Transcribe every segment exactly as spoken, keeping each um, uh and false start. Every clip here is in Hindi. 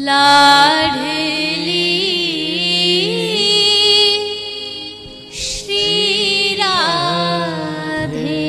लाडली श्री राधे।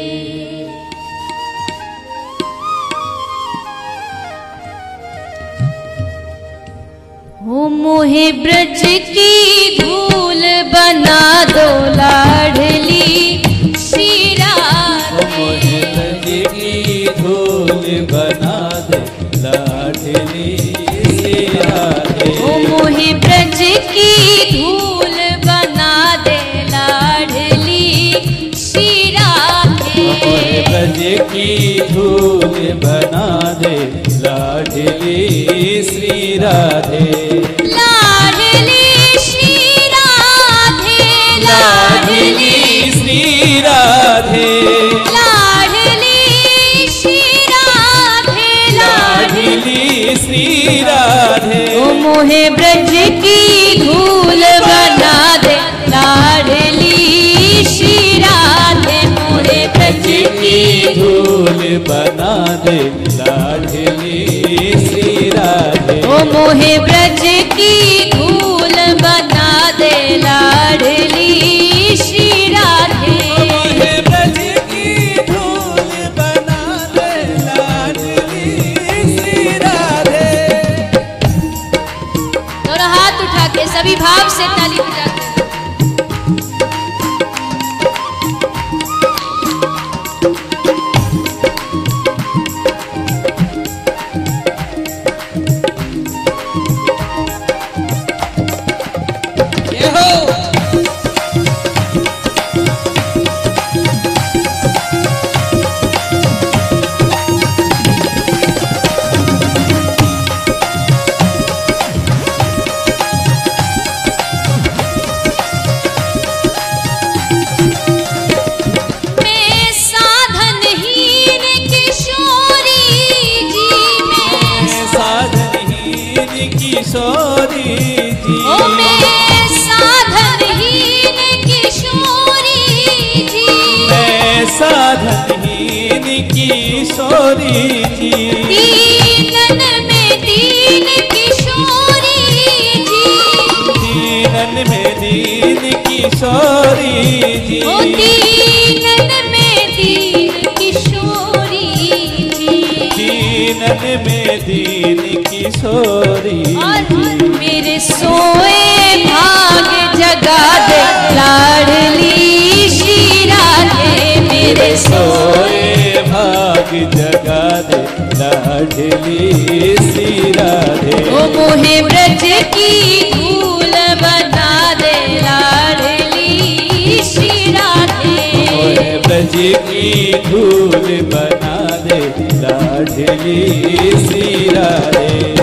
हो मोहे ब्रज की धूल बना दो लाडली श्री राधे। मोहे ब्रज की धूल बना दे लाडली श्री राधे। ओ मोहे ब्रज की धूल बना दे लाडली श्री राधे। मोहे ब्रज की धूल बना दे लाडली श्री राधे। लाडली श्री राधे लाडली श्री राधे। लाडली श्री राधे लाडली श्री राधे। ओ मोहे ब्रज की धूल बना दे लाडली श्री राधे। मोहे ब्रज की धूल बना दे लाडली श्री राधे। ओ मोहे ब्रज की धूल बना दे लाडली श्री राधे। मोहे ब्रज की धूल बना दे लाडली श्री राधे। दोनों हाथ उठा के सभी भाव से ताली बजाते हैं। किशोरी जी। ओ मैं साधनहीन किशोरी जी। मैं साधनहीन किशोरी जी। दीनन में दीन किशोरी जी। दीनन में दीन किशोरी जी। ओ दीनन में दीन किशोरी जी। दीनन में दीन किशोरी। और मेरे सोए भाग जगा दे लाडली श्री राधे। मेरे सोए भाग जगा दे लाडली श्री राधे। ओ मोहे ब्रज की धूल बना दे लाडली श्री राधे। मोहे ब्रज की धूल बना दे लाडली श्री राधे।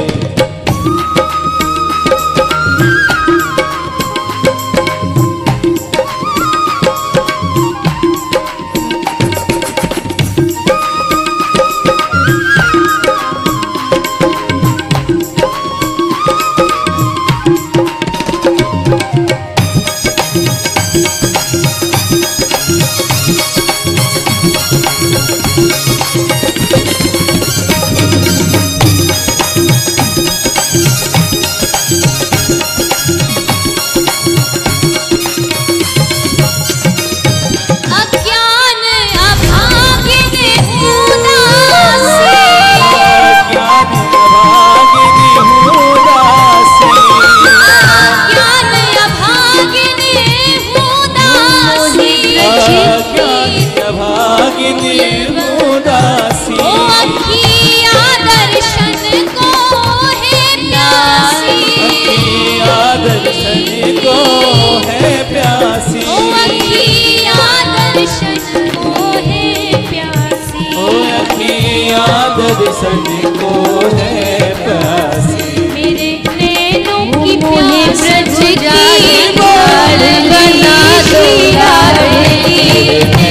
दर्शन को है प्यासी। मेरे नैनों की प्यास बुझा दे लाडली बना दो लाडली।